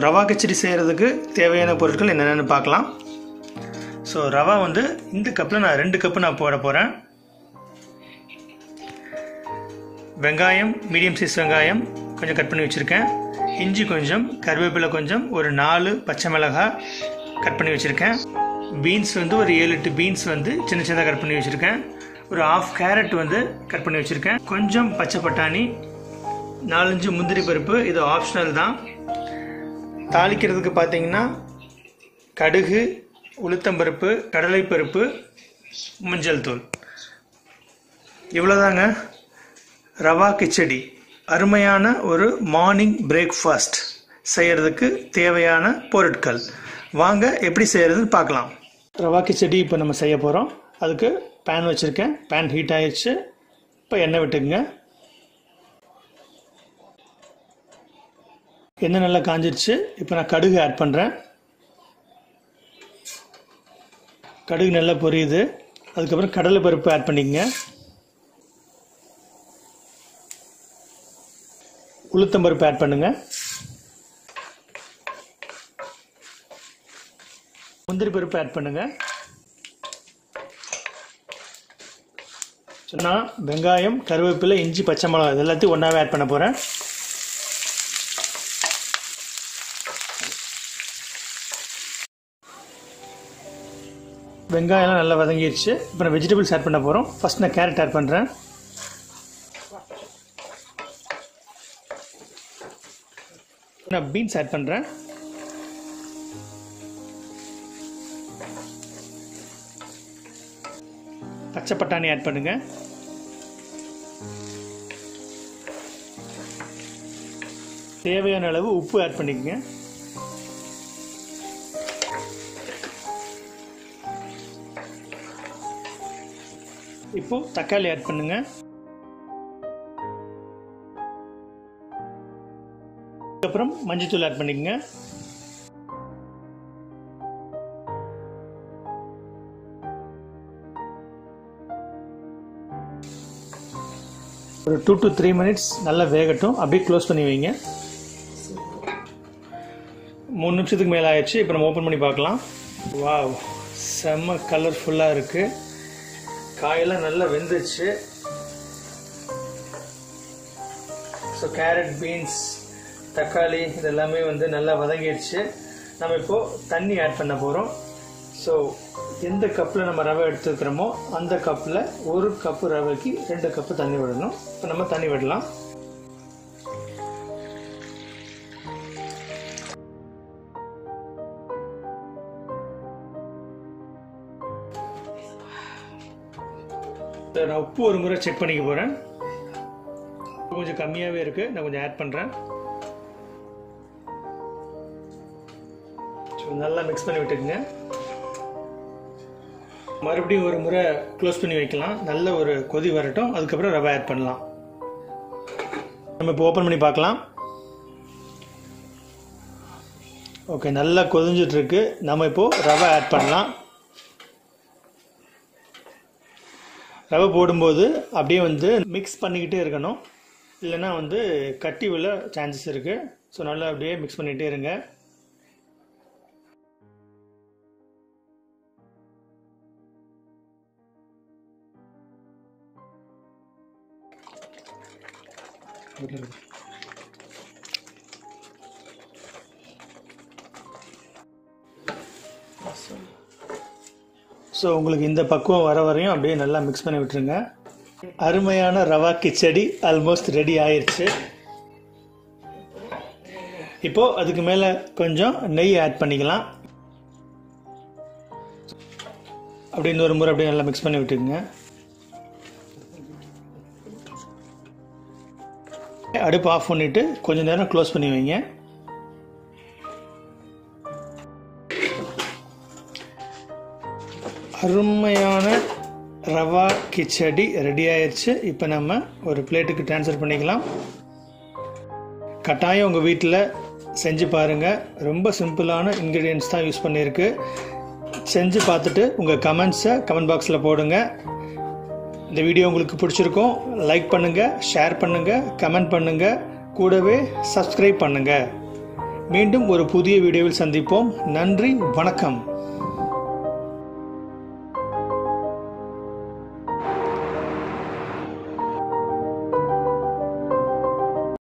ரவா கிச்சடி செய்கிறதுக்கு தேவையான பொருட்கள் என்னென்னு பார்க்கலாம். ஸோ ரவா வந்து இந்த கப்பில் நான் 2 கப்பு நான் போட போகிறேன். வெங்காயம், மீடியம் சைஸ் வெங்காயம் கொஞ்சம் கட் பண்ணி வச்சுருக்கேன். இஞ்சி கொஞ்சம், கருவேப்பிலை கொஞ்சம், ஒரு 4 பச்சை மிளகாய் கட் பண்ணி வச்சுருக்கேன். பீன்ஸ் வந்து ஒரு 7-8 பீன்ஸ் வந்து சின்ன சின்னதாக கட் பண்ணி வச்சுருக்கேன். ஒரு 1/2 கேரட் வந்து கட் பண்ணி வச்சுருக்கேன். கொஞ்சம் பச்சை பட்டாணி, 4-5 முந்திரி பருப்பு. இது ஆப்ஷனல் தான். தாளிக்கிறதுக்கு பார்த்தீங்கன்னா கடுகு, உளுத்தம்பருப்பு, கடலைப்பருப்பு, மஞ்சள் தூள். இவ்வளோதாங்க ரவா கிச்சடி. அருமையான ஒரு மார்னிங் பிரேக்ஃபாஸ்ட் செய்கிறதுக்கு தேவையான பொருட்கள். வாங்க எப்படி செய்கிறதுன்னு பார்க்கலாம். ரவா கிச்சடி இப்போ நம்ம செய்ய போகிறோம். அதுக்கு பேன் வச்சுருக்கேன். பேன் ஹீட் ஆகிடுச்சு. இப்போ எண்ணெய் விட்டுக்குங்க. எண்ணெய் நல்லா காஞ்சிருச்சு. இப்போ நான் கடுகு ஆட் பண்ணுறேன். கடுகு நல்லா பொரியுது. அதுக்கப்புறம் கடலை பருப்பு ஆட் பண்ணிக்கங்க. உளுத்தம்பருப்பு ஆட் பண்ணுங்க. முந்திரி பருப்பு ஆட் பண்ணுங்க. நான் வெங்காயம், கருவேப்பிலை, இஞ்சி, பச்சை மிளகாய் இது எல்லாத்தையும் ஒன்றாவே ஆட் பண்ண போகிறேன். வெங்காயம்லாம் நல்லா வதங்கிடுச்சு. இப்போ நான் வெஜிடபிள்ஸ் ஆட் பண்ண போகிறோம். ஃபர்ஸ்ட் நான் கேரட் ஆட் பண்ணுறேன். நான் பீன்ஸ் ஆட் பண்ணுறேன். பச்சை பட்டாணி ஆட் பண்ணுங்க. தேவையான அளவு உப்பு ஆட் பண்ணிக்கங்க. இப்போ தக்காளி ஆட் பண்ணுங்க. அப்புறம் மஞ்சள்தூள் ஆட் பண்ணிக்கங்க. ஒரு 2 to 3 மினிட்ஸ் நல்லா வேகட்டும். அப்படியே க்ளோஸ் பண்ணி வைங்க. 3 நிமிஷத்துக்கு மேலே ஆயிடுச்சு. இப்போ நம்ம ஓப்பன் பண்ணி பார்க்கலாம். வாவ், செம்ம கலர்ஃபுல்லாக இருக்குது. காயெல்லாம் நல்லா வெந்துச்சு. ஸோ கேரட், பீன்ஸ், தக்காளி இதெல்லாமே வந்து நல்லா வதங்கிடுச்சு. நம்ம இப்போது தண்ணி ஆட் பண்ண போகிறோம். ஸோ எந்த கப்பில் நம்ம ரவை எடுத்துக்கிறோமோ அந்த கப்பில் 1 கப்பு ரவைக்கு 2 கப்பு தண்ணி விடணும். இப்போ நம்ம தண்ணி விடலாம். நான் உப்பு ஒரு முறை செக் பண்ணிக்க போகிறேன். கொஞ்சம் கம்மியாகவே இருக்குது. நான் கொஞ்சம் ஆட் பண்ணுறேன். நல்லா மிக்ஸ் பண்ணி விட்டுக்குங்க. மறுபடியும் ஒரு முறை க்ளோஸ் பண்ணி வைக்கலாம். நல்ல ஒரு கொதி வரட்டும். அதுக்கப்புறம் ரவை ஆட் பண்ணலாம். நம்ம இப்போ ஓப்பன் பண்ணி பார்க்கலாம். ஓகே, நல்லா கொதிஞ்சிட்ருக்கு. நம்ம இப்போது ரவை ஆட் பண்ணலாம். ரவை போடும்போது அப்படியே வந்து மிக்ஸ் பண்ணிக்கிட்டே இருக்கணும். இல்லைன்னா வந்து கட்டி உள்ள சான்சஸ் இருக்குது. ஸோ நல்லா அப்படியே மிக்ஸ் பண்ணிகிட்டே இருங்க. ஸோ உங்களுக்கு இந்த பக்குவம் வர வரையும் அப்படியே நல்லா மிக்ஸ் பண்ணி விட்டுருங்க. அருமையான ரவா கிச்சடி ஆல்மோஸ்ட் ரெடி ஆயிடுச்சு. இப்போது அதுக்கு மேலே கொஞ்சம் நெய் ஆட் பண்ணிக்கலாம். அப்படின்னு ஒரு முறை அப்படியே நல்லா மிக்ஸ் பண்ணி விட்டுருங்க. அடுப்பு ஆஃப் பண்ணிவிட்டு கொஞ்சம் நேரம் க்ளோஸ் பண்ணி வைங்க. அருமையான ரவா கிச்சடி ரெடி ஆயிடுச்சு. இப்போ நம்ம ஒரு பிளேட்டுக்கு ட்ரான்ஸ்ஃபர் பண்ணிக்கலாம். கட்டாயம் உங்கள் வீட்டில் செஞ்சு பாருங்கள். ரொம்ப சிம்பிளான இன்க்ரீடியன்ட்ஸ் தான் யூஸ் பண்ணியிருக்கு. செஞ்சு பார்த்துட்டு உங்கள் கமெண்ட்ஸை கமெண்ட் பாக்ஸில் போடுங்க. இந்த வீடியோ உங்களுக்கு பிடிச்சிருக்கும். லைக் பண்ணுங்கள், ஷேர் பண்ணுங்கள், கமெண்ட் பண்ணுங்கள், கூடவே சப்ஸ்கிரைப் பண்ணுங்கள். மீண்டும் ஒரு புதிய வீடியோவில் சந்திப்போம். நன்றி, வணக்கம்.